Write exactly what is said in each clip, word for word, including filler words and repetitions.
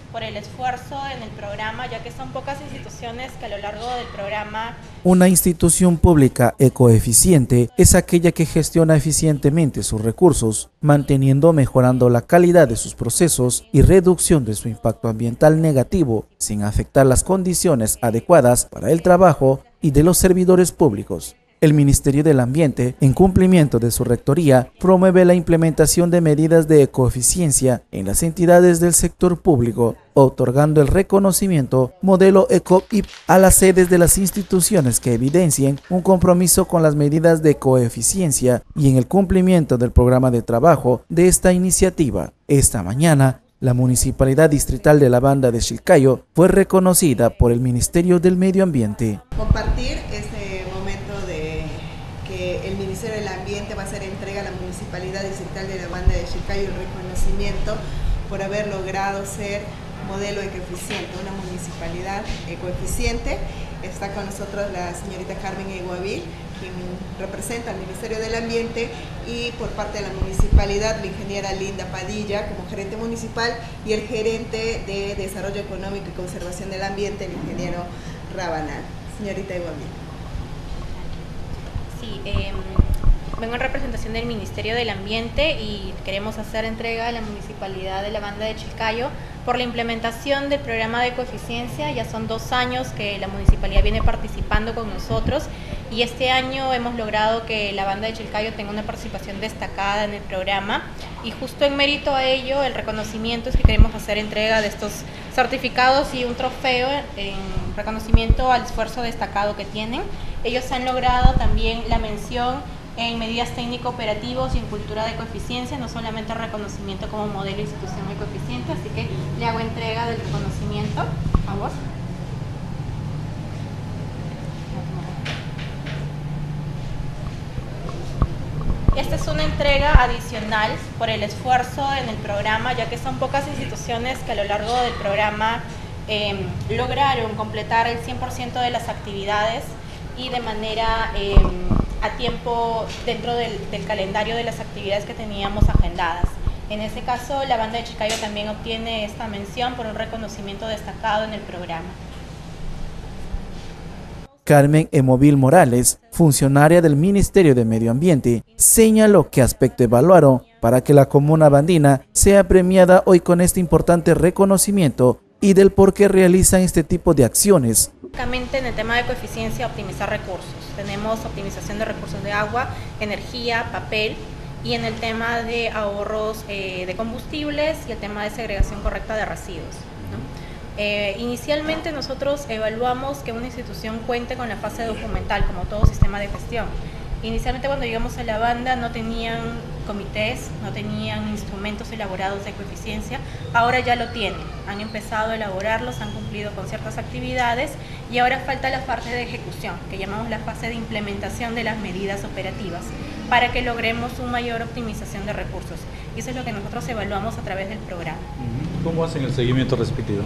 por el esfuerzo en el programa, ya que son pocas instituciones que a lo largo del programa... Una institución pública ecoeficiente es aquella que gestiona eficientemente sus recursos, manteniendo o mejorando la calidad de sus procesos y reducción de su impacto ambiental negativo, sin afectar las condiciones adecuadas para el trabajo y de los servidores públicos. El Ministerio del Ambiente, en cumplimiento de su rectoría, promueve la implementación de medidas de ecoeficiencia en las entidades del sector público, otorgando el reconocimiento Modelo ECOIP a las sedes de las instituciones que evidencien un compromiso con las medidas de ecoeficiencia y en el cumplimiento del programa de trabajo de esta iniciativa. Esta mañana, la Municipalidad Distrital de la Banda de Chilcayo fue reconocida por el Ministerio del Medio Ambiente. Compartir este momento de que el Ministerio del Ambiente va a hacer entrega a la Municipalidad Distrital de la Banda de Chilcayo el reconocimiento por haber logrado ser modelo ecoeficiente, una municipalidad ecoeficiente. Está con nosotros la señorita Carmen Eguavil, quien representa al Ministerio del Ambiente, y por parte de la municipalidad, la ingeniera Linda Padilla como gerente municipal y el gerente de Desarrollo Económico y Conservación del Ambiente, el ingeniero Rabanal. Señorita Eguavil. Sí, eh, vengo en representación del Ministerio del Ambiente y queremos hacer entrega a la Municipalidad de la Banda de Chilcayo por la implementación del programa de ecoeficiencia. Ya son dos años que la Municipalidad viene participando con nosotros y este año hemos logrado que la Banda de Chilcayo tenga una participación destacada en el programa, y justo en mérito a ello el reconocimiento es que queremos hacer entrega de estos certificados y un trofeo en reconocimiento al esfuerzo destacado que tienen. Ellos han logrado también la mención en medidas técnico-operativos y en cultura de ecoeficiencia, no solamente reconocimiento como modelo de institución ecoeficiente, así que le hago entrega del reconocimiento, por favor. Esta es una entrega adicional por el esfuerzo en el programa, ya que son pocas instituciones que a lo largo del programa eh, lograron completar el cien por ciento de las actividades y de manera eh, a tiempo dentro del, del calendario de las actividades que teníamos agendadas. En ese caso, la Banda de Chilcayo también obtiene esta mención por un reconocimiento destacado en el programa. Carmen Emovil Morales, funcionaria del Ministerio de Medio Ambiente, señaló qué aspecto evaluaron para que la comuna bandina sea premiada hoy con este importante reconocimiento y del por qué realizan este tipo de acciones. Básicamente en el tema de ecoeficiencia, optimizar recursos. Tenemos optimización de recursos de agua, energía, papel, y en el tema de ahorros eh, de combustibles y el tema de segregación correcta de residuos, ¿no? Eh, inicialmente nosotros evaluamos que una institución cuente con la fase documental, como todo sistema de gestión. Inicialmente cuando llegamos a la banda no tenían comités, no tenían instrumentos elaborados de ecoeficiencia, ahora ya lo tienen, han empezado a elaborarlos, han cumplido con ciertas actividades y ahora falta la parte de ejecución, que llamamos la fase de implementación de las medidas operativas, para que logremos una mayor optimización de recursos. Y eso es lo que nosotros evaluamos a través del programa. ¿Cómo hacen el seguimiento respectivo?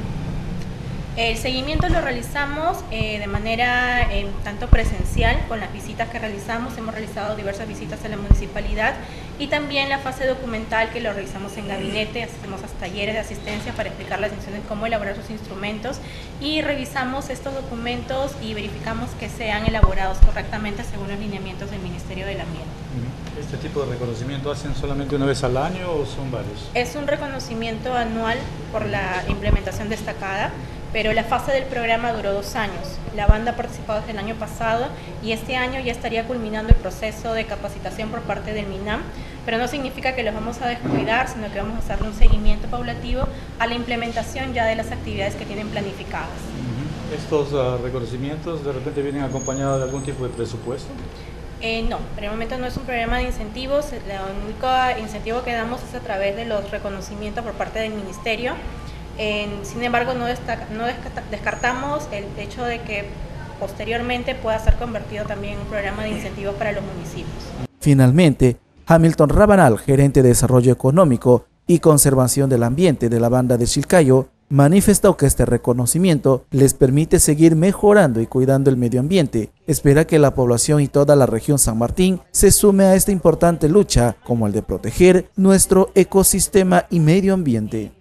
El seguimiento lo realizamos eh, de manera eh, tanto presencial, con las visitas que realizamos. Hemos realizado diversas visitas a la municipalidad, y también la fase documental, que lo realizamos en gabinete. Hacemos talleres de asistencia para explicar a las instituciones cómo elaborar sus instrumentos, y revisamos estos documentos y verificamos que sean elaborados correctamente según los lineamientos del Ministerio del Ambiente. ¿Este tipo de reconocimiento hacen solamente una vez al año o son varios? Es un reconocimiento anual por la implementación destacada, pero la fase del programa duró dos años. La banda ha participado desde el año pasado y este año ya estaría culminando el proceso de capacitación por parte del MINAM, pero no significa que los vamos a descuidar, sino que vamos a hacerle un seguimiento paulativo a la implementación ya de las actividades que tienen planificadas. ¿Estos uh, reconocimientos de repente vienen acompañados de algún tipo de presupuesto? Eh, no, por el momento no es un programa de incentivos. El único incentivo que damos es a través de los reconocimientos por parte del Ministerio. Eh, sin embargo, no, destaca, no descartamos el hecho de que posteriormente pueda ser convertido también en un programa de incentivos para los municipios. Finalmente, Hamilton Rabanal, gerente de Desarrollo Económico y Conservación del Ambiente de la Banda de Chilcayo, manifestó que este reconocimiento les permite seguir mejorando y cuidando el medio ambiente. Espera que la población y toda la región San Martín se sume a esta importante lucha, como el de proteger nuestro ecosistema y medio ambiente.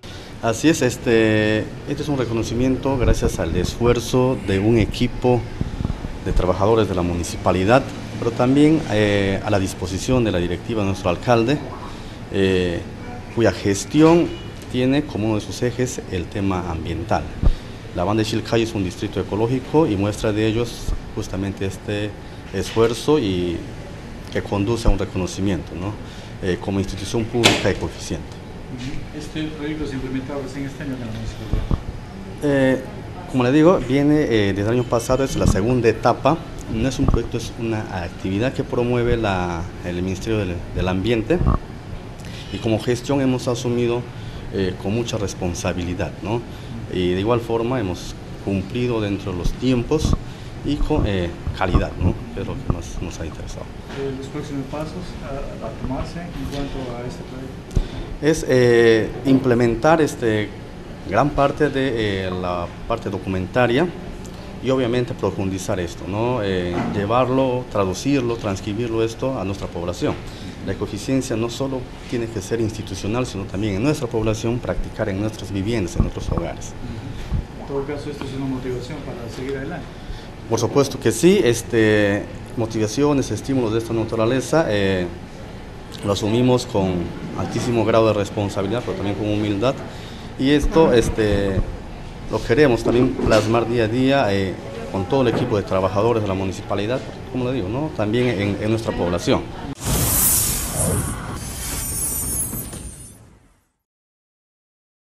Así es, este, este es un reconocimiento gracias al esfuerzo de un equipo de trabajadores de la municipalidad, pero también eh, a la disposición de la directiva de nuestro alcalde, eh, cuya gestión tiene como uno de sus ejes el tema ambiental. La banda de Chilcayo es un distrito ecológico y muestra de ellos justamente este esfuerzo y que conduce a un reconocimiento, ¿no? eh, como institución pública ecoeficiente. ¿Este proyecto se implementado recién este año en la municipalidad? Eh, como le digo, viene eh, desde el año pasado, es la segunda etapa. No es un proyecto, es una actividad que promueve la, el Ministerio del, del Ambiente, y como gestión hemos asumido eh, con mucha responsabilidad, ¿no? Y de igual forma hemos cumplido dentro de los tiempos y con eh, calidad, ¿no? Que es lo que más nos ha interesado. Eh, ¿Los próximos pasos a, a tomarse en cuanto a este proyecto? Es eh, implementar este, gran parte de eh, la parte documentaria y obviamente profundizar esto, ¿no? Eh, llevarlo, traducirlo, transcribirlo esto a nuestra población. La ecoeficiencia no solo tiene que ser institucional, sino también en nuestra población, practicar en nuestras viviendas, en nuestros hogares. En todo caso, esto es una motivación para seguir adelante. Por supuesto que sí, este, motivaciones, estímulos de esta naturaleza, eh, lo asumimos con altísimo grado de responsabilidad, pero también con humildad, y esto este, lo queremos también plasmar día a día eh, con todo el equipo de trabajadores de la municipalidad, como le digo, ¿no? También en, en nuestra población.